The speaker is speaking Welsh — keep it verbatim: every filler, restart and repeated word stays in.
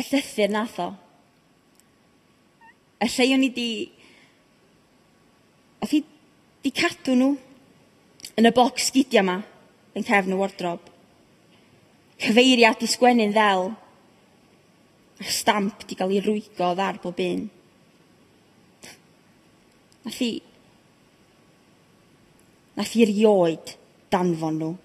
y llythyr nath o. Y rhai o'n i di... Oedd hi di cadw nhw yn y bocs sgidia yma yn cefn y wardrob. Cyfeiriad i sgwennu'n ddel. A stamp di gael ei rwygo ddar bob un. Nath hi... Nath hi erioed danfon nhw.